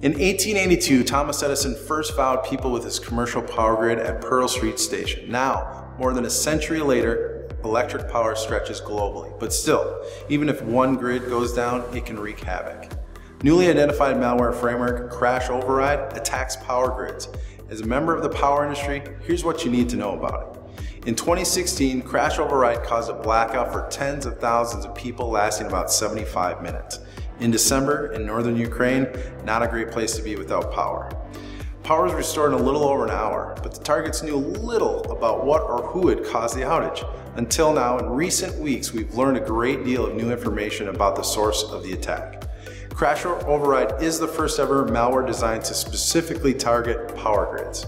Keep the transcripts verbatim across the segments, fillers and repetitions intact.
In eighteen eighty-two, Thomas Edison first found people with his commercial power grid at Pearl Street Station. Now, more than a century later, electric power stretches globally. But still, even if one grid goes down, it can wreak havoc. Newly identified malware framework, CrashOverride, attacks power grids. As a member of the power industry, here's what you need to know about it. In twenty sixteen, CrashOverride caused a blackout for tens of thousands of people lasting about seventy-five minutes. In December, in northern Ukraine, not a great place to be without power. Power was restored in a little over an hour, but the targets knew little about what or who had caused the outage. Until now, in recent weeks, we've learned a great deal of new information about the source of the attack. CrashOverride is the first ever malware designed to specifically target power grids.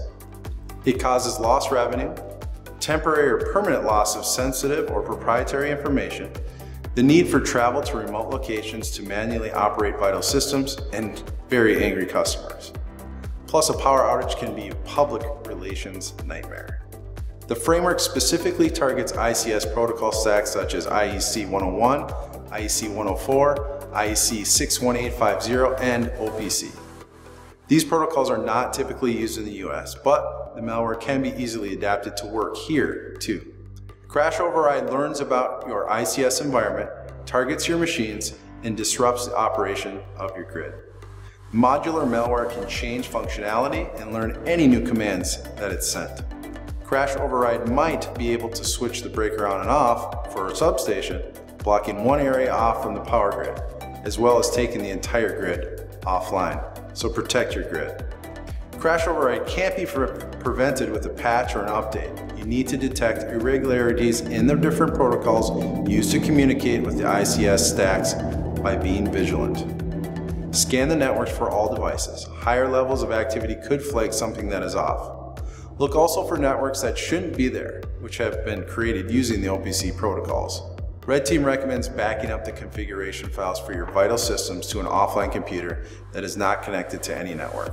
It causes lost revenue, temporary or permanent loss of sensitive or proprietary information, the need for travel to remote locations to manually operate vital systems, and very angry customers. Plus, a power outage can be a public relations nightmare. The framework specifically targets I C S protocol stacks such as I E C one oh one, I E C one oh four, I E C six one eight five zero, and O P C. These protocols are not typically used in the U S, but the malware can be easily adapted to work here too. CrashOverride learns about your I C S environment, targets your machines, and disrupts the operation of your grid. Modular malware can change functionality and learn any new commands that it's sent. CrashOverride might be able to switch the breaker on and off for a substation, blocking one area off from the power grid, as well as taking the entire grid offline. So protect your grid. CrashOverride can't be pre prevented with a patch or an update. You need to detect irregularities in the different protocols used to communicate with the I C S stacks by being vigilant. Scan the networks for all devices. Higher levels of activity could flag something that is off. Look also for networks that shouldn't be there, which have been created using the O P C protocols. Red Team recommends backing up the configuration files for your vital systems to an offline computer that is not connected to any network.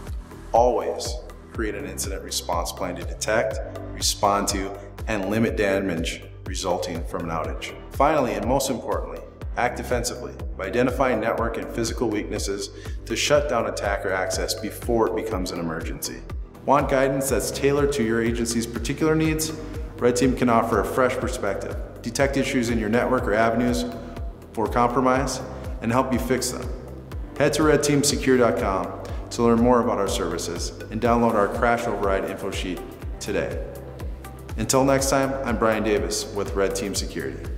Always create an incident response plan to detect, respond to, and limit damage resulting from an outage. Finally, and most importantly, act defensively by identifying network and physical weaknesses to shut down attacker access before it becomes an emergency. Want guidance that's tailored to your agency's particular needs? Red Team can offer a fresh perspective, detect issues in your network or avenues for compromise, and help you fix them. Head to red team secure dot com to learn more about our services and download our CrashOverride info sheet today. Until next time, I'm Brian Davis with Red Team Security.